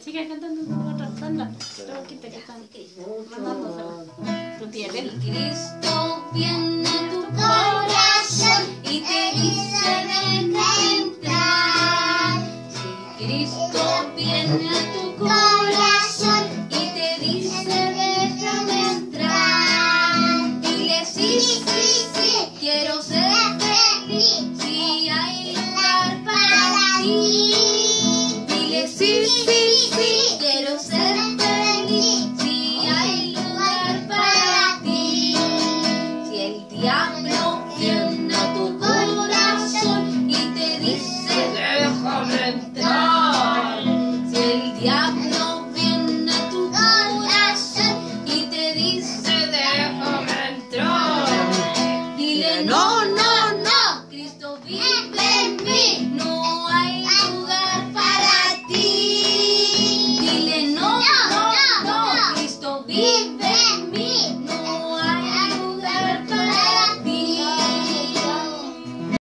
Sigue cantando otra banda. Troquita que están mandándosela. Tu tía Elena. Cristo viene a tu corazón y te dice deja entrar. Si Cristo viene a tu